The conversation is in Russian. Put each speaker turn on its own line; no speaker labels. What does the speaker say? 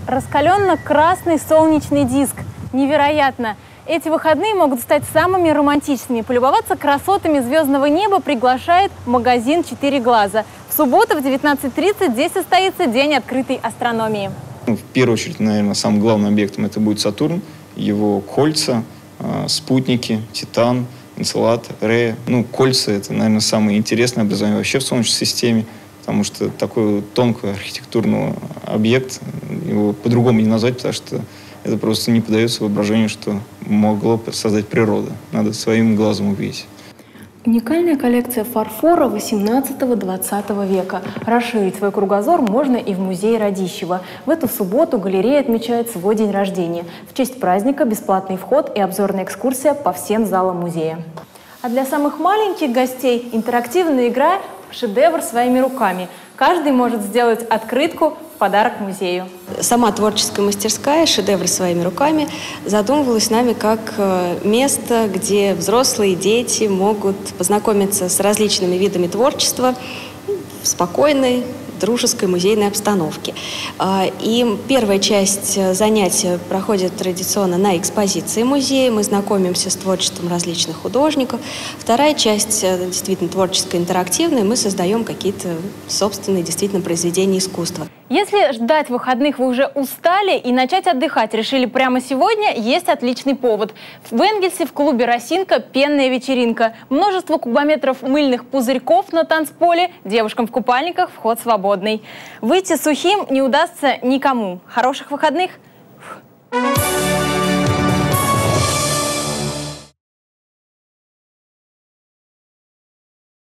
Раскаленно-красный солнечный диск. Невероятно! Эти выходные могут стать самыми романтичными. Полюбоваться красотами звездного неба приглашает магазин «Четыре глаза». В субботу в 19:30 здесь состоится День открытой астрономии.
В первую очередь, наверное, самым главным объектом это будет Сатурн, его кольца, спутники, Титан, Энцелад, Рея. Кольца – это, наверное, самое интересное образование вообще в Солнечной системе, потому что такой тонкий архитектурный объект, его по-другому не назвать, потому что это просто не поддается воображению, что могло создать природа. Надо своим глазом увидеть.
Уникальная коллекция фарфора 18-20 века. Расширить свой кругозор можно и в музее Радищева. В эту субботу галерея отмечает свой день рождения. В честь праздника бесплатный вход и обзорная экскурсия по всем залам музея. А для самых маленьких гостей интерактивная игра «Шедевр своими руками». Каждый может сделать открытку в подарок музею.
Сама творческая мастерская «Шедевр своими руками» задумывалась нами как место, где взрослые и дети могут познакомиться с различными видами творчества в спокойной, дружеской музейной обстановке. И первая часть занятия проходит традиционно на экспозиции музея. Мы знакомимся с творчеством различных художников. Вторая часть действительно творческая, интерактивная. Мы создаем какие-то собственные действительно произведения искусства.
Если ждать выходных вы уже устали и начать отдыхать решили прямо сегодня, есть отличный повод. В Энгельсе в клубе «Росинка» пенная вечеринка. Множество кубометров мыльных пузырьков на танцполе. Девушкам в купальниках вход свободный. Выйти сухим не удастся никому. Хороших выходных!